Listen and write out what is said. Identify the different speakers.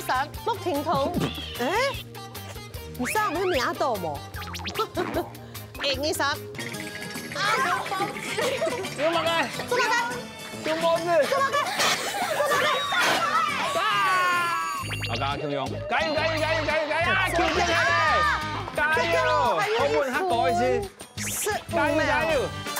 Speaker 1: 13陸廷彤。
Speaker 2: 你知道我們名豆冇？
Speaker 1: 20.
Speaker 3: 用乜嘅？
Speaker 1: 做乜嘅？
Speaker 3: 用波子。
Speaker 1: 做乜嘅？
Speaker 3: 好，加 Q 用，加油！加油！Q 進嚟，加油！我換黑袋先，加油！